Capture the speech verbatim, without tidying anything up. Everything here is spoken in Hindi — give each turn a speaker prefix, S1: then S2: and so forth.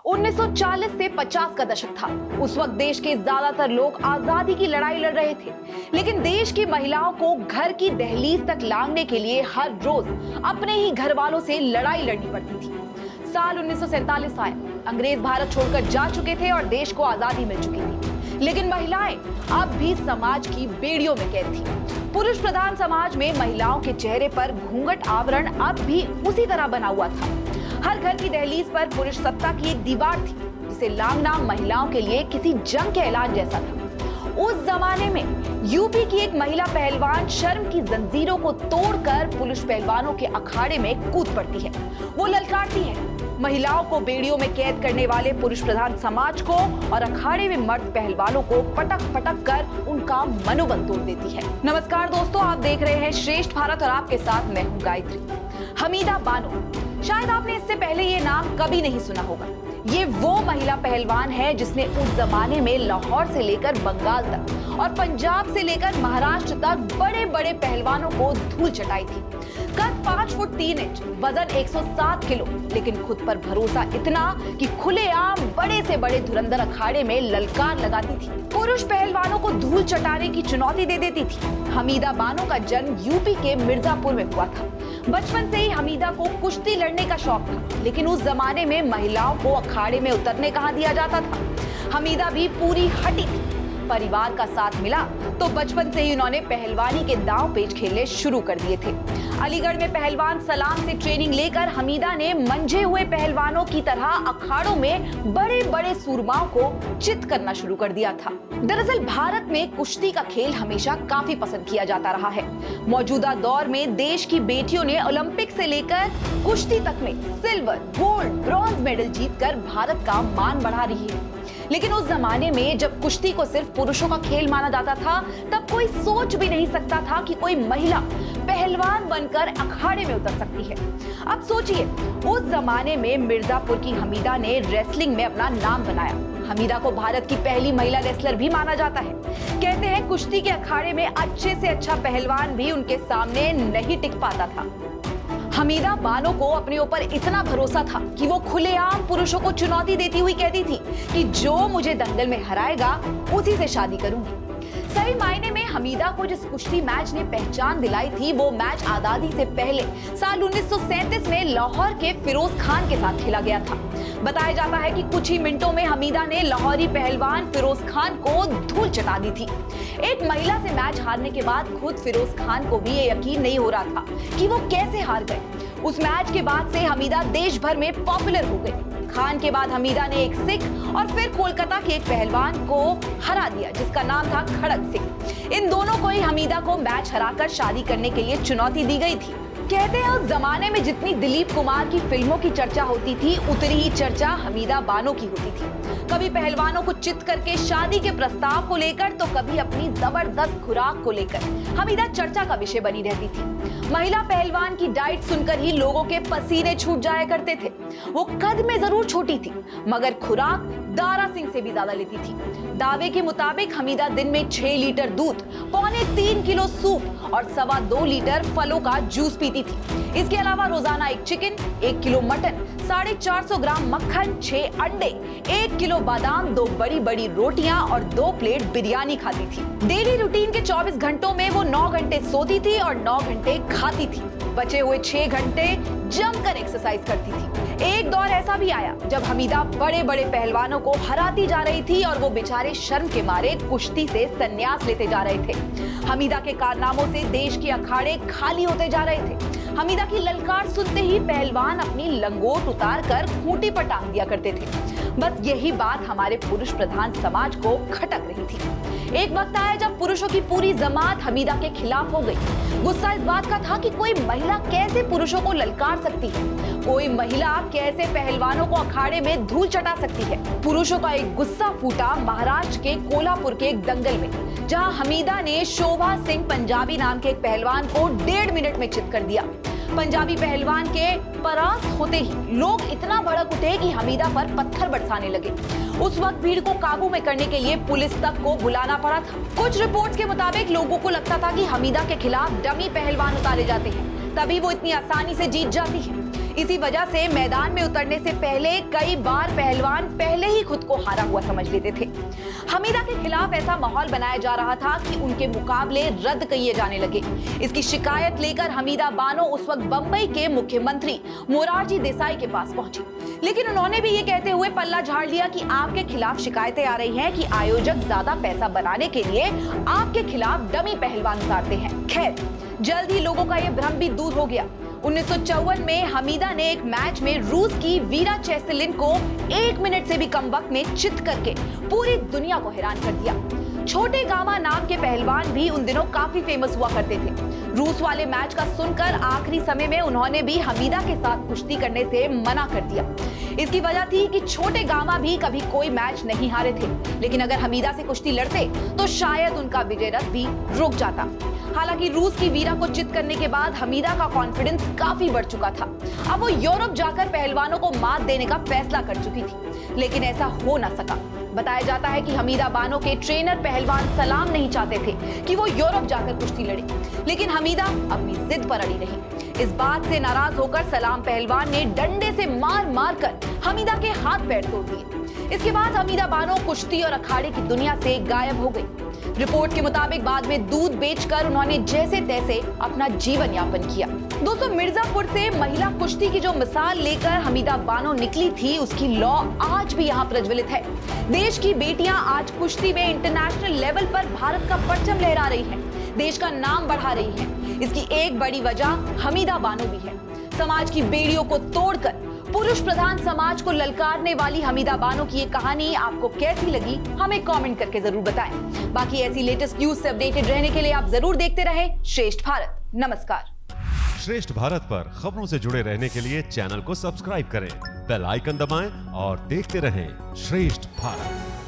S1: उन्नीस सौ चालीस से पचास का दशक था। उस वक्त देश के ज्यादातर लोग आजादी की लड़ाई लड़ रहे थे, लेकिन देश की महिलाओं को घर की दहलीज तक लांघने के लिए हर रोज अपने ही घर वालों से लड़ाई लड़नी पड़ती थी। साल उन्नीस सौ सैंतालीस आया, अंग्रेज भारत छोड़कर जा चुके थे और देश को आजादी मिल चुकी थी, लेकिन महिलाएं अब भी समाज की बेड़ियों में कैद थी। पुरुष प्रधान समाज में महिलाओं के चेहरे पर घूंघट आवरण अब भी उसी तरह बना हुआ था। हर घर की दहलीज पर पुरुष सत्ता की एक दीवार थी, जिसे लांघना महिलाओं के लिए किसी जंग के ऐलान जैसा था। उस जमाने में यूपी की एक महिला पहलवान शर्म की जंजीरों को तोड़कर पुरुष पहलवानों के अखाड़े में कूद पड़ती है। वो ललकारती है महिलाओं को बेड़ियों में कैद करने वाले पुरुष प्रधान समाज को और अखाड़े में मर्द पहलवानों को पटक पटक कर उनका मनोबल तोड़ देती है। नमस्कार दोस्तों, आप देख रहे हैं श्रेष्ठ भारत और आपके साथ मैं हूं गायत्री। हमीदा बानो, शायद आपने इससे पहले ये नाम कभी नहीं सुना होगा। ये वो महिला पहलवान है जिसने उस जमाने में लाहौर से लेकर बंगाल तक और पंजाब से लेकर महाराष्ट्र तक बड़े बड़े पहलवानों को धूल चटाई थी। कद पांच फुट तीन इंच, वजन एक सौ सात किलो, लेकिन खुद पर भरोसा इतना कि खुलेआम बड़े से बड़े धुरंधर अखाड़े में ललकार लगाती थी। पुरुष पहलवानों को धूल चटाने की चुनौती दे देती थी। हमीदा बानो का जन्म यूपी के मिर्जापुर में हुआ था। बचपन से ही हमीदा को कुश्ती लड़ने का शौक था, लेकिन उस जमाने में महिलाओं को अखाड़े में उतरने कहाँ दिया जाता था। हमीदा भी पूरी हटी थी। परिवार का साथ मिला तो बचपन से ही उन्होंने पहलवानी के दांव पेच खेलने शुरू कर दिए थे। अलीगढ़ में पहलवान सलाम से ट्रेनिंग लेकर हमीदा ने मंझे हुए पहलवानों की तरह अखाड़ों में बड़े बड़े सूरमाओं को चित करना शुरू कर दिया था। दरअसल भारत में कुश्ती का खेल हमेशा काफी पसंद किया जाता रहा है। मौजूदा दौर में देश की बेटियों ने ओलंपिक से लेकर कुश्ती तक में सिल्वर, गोल्ड, ब्रॉन्ज मेडल जीतकर भारत का मान बढ़ा रही है। लेकिन उस जमाने में जब कुश्ती को सिर्फ पुरुषों का खेल माना जाता था, तब कोई सोच भी नहीं सकता था कि कोई महिला पहलवान बनकर अखाड़े में उतर सकती है। अब सोचिए, उस जमाने में मिर्जापुर की हमीदा ने रेसलिंग में अपना नाम बनाया। हमीदा को भारत की पहली महिला रेसलर भी माना जाता है। कहते हैं कुश्ती के अखाड़े में अच्छे से अच्छा पहलवान भी उनके सामने नहीं टिक पाता था। हमीदा बानो को अपने ऊपर इतना भरोसा था कि वो खुलेआम पुरुषों को चुनौती देती हुई कहती थी कि जो मुझे दंगल में हराएगा उसी से शादी करूंगी। सही मायने में हमीदा को जिस कुश्ती मैच ने पहचान दिलाई थी, वो मैच आजादी से पहले साल उन्नीस सौ सैंतीस में लाहौर के फिरोज खान के साथ खेला गया था। बताया जाता है कि कुछ ही मिनटों में हमीदा ने लाहौरी पहलवान फिरोज खान को धूल चटा दी थी। एक महिला से मैच हारने के बाद खुद फिरोज खान को भी ये यकीन नहीं हो रहा था कि वो कैसे हार गए। उस मैच के बाद से हमीदा देश भर में पॉपुलर हो गई। खान के बाद हमीदा ने एक सिख और फिर कोलकाता के एक पहलवान को हरा दिया जिसका नाम था खड़क सिंह। इन दोनों को ही हमीदा को मैच हराकर शादी करने के लिए चुनौती दी गई थी। कहते हैं उस जमाने में जितनी दिलीप कुमार की फिल्मों की चर्चा होती थी, उतनी ही चर्चा हमीदा बानो की होती थी। कभी पहलवानों को चित करके शादी के प्रस्ताव को लेकर, तो कभी अपनी जबरदस्त खुराक को लेकर हमीदा चर्चा का विषय बनी रहती थी। महिला पहलवान की डाइट सुनकर ही लोगों के पसीने छूट जाया करते थे। वो कद में जरूर छोटी थी, मगर खुराक दारा सिंह से भी ज्यादा लेती थी। दावे के मुताबिक हमीदा दिन में छह लीटर दूध, पौने तीन किलो सूप और सवा दो लीटर फलों का जूस पीती थी। इसके अलावा रोजाना एक चिकन, एक किलो मटन, साढ़े चार सौ ग्राम मक्खन, छह अंडे, एक किलो बादाम, दो बड़ी बड़ी रोटियां और दो प्लेट बिरयानी खाती थी। डेली रूटीन के चौबीस घंटों में वो नौ घंटे सोती थी और नौ घंटे खाती थी। बचे हुए छह घंटे जमकर एक्सरसाइज करती थी। एक दौर ऐसा भी आया जब हमीदा बड़े बड़े पहलवानों को हराती जा रही थी और वो बेचारे शर्म के मारे कुश्ती से संन्यास लेते जा रहे थे। हमीदा के कारनामों से देश के अखाड़े खाली होते जा रहे थे। हमीदा की ललकार सुनते ही पहलवान अपनी लंगोट उतार कर खूंटी पर टांग दिया करते थे। बस यही बात हमारे पुरुष प्रधान समाज को खटक रही थी। एक वक्त आया जब पुरुषों की पूरी जमात हमीदा के खिलाफ हो गई। गुस्सा इस बात का था कि कोई महिला कैसे पुरुषों को ललकार सकती है, कोई महिला कैसे पहलवानों को अखाड़े में धूल चटा सकती है। पुरुषों का एक गुस्सा फूटा महाराष्ट्र के कोल्हापुर के एक दंगल में, जहां हमीदा ने शोभा सिंह पंजाबी नाम के एक पहलवान को डेढ़ मिनट में चित कर दिया। पंजाबी पहलवान के परास्त होते ही लोग इतना भड़क उठे कि हमीदा पर पत्थर बरसाने लगे। उस वक्त भीड़ को काबू में करने के लिए पुलिस तक को बुलाना पड़ा था। कुछ रिपोर्ट्स के मुताबिक लोगों को लगता था कि हमीदा के खिलाफ डमी पहलवान उतारे जाते हैं, तभी वो इतनी आसानी से जीत जाती है। इसी वजह से मैदान में उतरने से पहले कई बार पहलवान पहले ही खुद को हारा हुआ समझ लेते थे। हमीदा के खिलाफ ऐसा माहौल बनाया जा रहा था कि उनके मुकाबले रद्द किए जाने लगे। इसकी शिकायत लेकर हमीदा बानो उस वक्त बंबई के मुख्यमंत्री मोरारजी देसाई के पास पहुंची, लेकिन उन्होंने भी ये कहते हुए पल्ला झाड़ लिया कि आपके खिलाफ शिकायतें आ रही हैं कि आयोजक ज्यादा पैसा बनाने के लिए आपके खिलाफ डमी पहलवान उतारते हैं। खैर, जल्द ही लोगों का यह भ्रम भी दूर हो गया। उन्नीस सौ चौवन में हमीदा ने एक मैच में रूस की वीरा चेस्लिन को एक मिनट से भी कम वक्त में चित करके पूरी दुनिया को हैरान कर दिया। छोटे गामा नाम के पहलवान भी उन दिनों काफी फेमस हुआ करते थे। रूस वाले मैच का सुनकर आखिरी समय में उन्होंने भी हमीदा के साथ कुश्ती करने से मना कर दिया। इसकी वजह थी कि छोटे गामा भी कभी कोई मैच नहीं हारे थे, लेकिन अगर हमीदा से कुश्ती लड़ते तो शायद उनका विजय रथ भी रुक जाता। हालांकि रूस की वीरा को चित करने के बाद हमीदा का कॉन्फिडेंस काफी बढ़ चुका था। अब वो यूरोप जाकर पहलवानों को मात देने का फैसला कर चुकी थी, लेकिन ऐसा हो ना सका। बताया जाता है कि हमीदा बानो के ट्रेनर पहलवान सलाम नहीं चाहते थे कि वो यूरोप जाकर कुश्ती लड़े, लेकिन हमीदा अपनी जिद पर अड़ी रही। इस बात से नाराज होकर सलाम पहलवान ने डंडे से मार मार कर हमीदा के हाथ पैर तोड़ दिए। इसके बाद हमीदा बानो कुश्ती और अखाड़े की दुनिया से गायब हो गई। रिपोर्ट के मुताबिक बाद में दूध बेचकर उन्होंने जैसे तैसे अपना जीवन यापन किया। दोस्तों, मिर्जापुर से महिला कुश्ती की जो मिसाल लेकर हमीदा बानो निकली थी, उसकी लॉ आज भी यहाँ प्रज्वलित है। देश की बेटियां आज कुश्ती में इंटरनेशनल लेवल पर भारत का परचम लहरा रही हैं, देश का नाम बढ़ा रही हैं। इसकी एक बड़ी वजह हमीदा बानो भी है। समाज की बेड़ियों को तोड़कर पुरुष प्रधान समाज को ललकारने वाली हमीदा बानो की ये कहानी आपको कैसी लगी, हमें कमेंट करके जरूर बताएं। बाकी ऐसी लेटेस्ट न्यूज से अपडेटेड रहने के लिए आप जरूर देखते रहें श्रेष्ठ भारत। नमस्कार।
S2: श्रेष्ठ भारत पर खबरों से जुड़े रहने के लिए चैनल को सब्सक्राइब करें, बेल आइकन दबाएं और देखते रहें श्रेष्ठ भारत।